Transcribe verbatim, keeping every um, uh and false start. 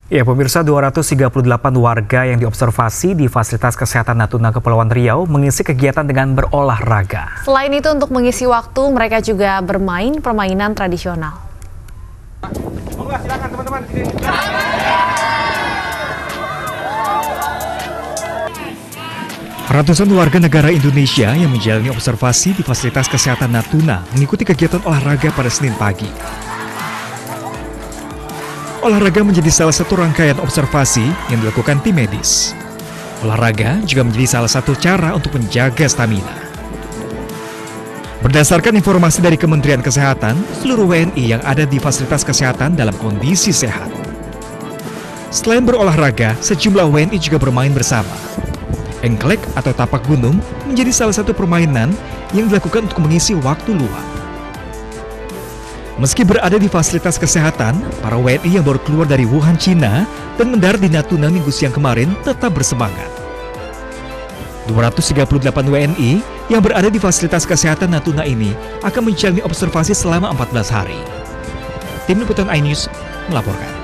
Ya, pemirsa, dua ratus tiga puluh delapan warga yang diobservasi di Fasilitas Kesehatan Natuna Kepulauan Riau mengisi kegiatan dengan berolahraga. Selain itu, untuk mengisi waktu, mereka juga bermain permainan tradisional. Silakan teman-teman. Ratusan warga negara Indonesia yang menjalani observasi di Fasilitas Kesehatan Natuna mengikuti kegiatan olahraga pada Senin pagi. Olahraga menjadi salah satu rangkaian observasi yang dilakukan tim medis. Olahraga juga menjadi salah satu cara untuk menjaga stamina. Berdasarkan informasi dari Kementerian Kesehatan, seluruh W N I yang ada di fasilitas kesehatan dalam kondisi sehat. Selain berolahraga, sejumlah W N I juga bermain bersama. Engklek atau tapak gunung menjadi salah satu permainan yang dilakukan untuk mengisi waktu luang. Meski berada di fasilitas kesehatan, para W N I yang baru keluar dari Wuhan, Cina dan mendarat di Natuna minggu siang kemarin tetap bersemangat. dua ratus tiga puluh delapan W N I yang berada di fasilitas kesehatan Natuna ini akan menjalani observasi selama empat belas hari. Tim Liputan iNews melaporkan.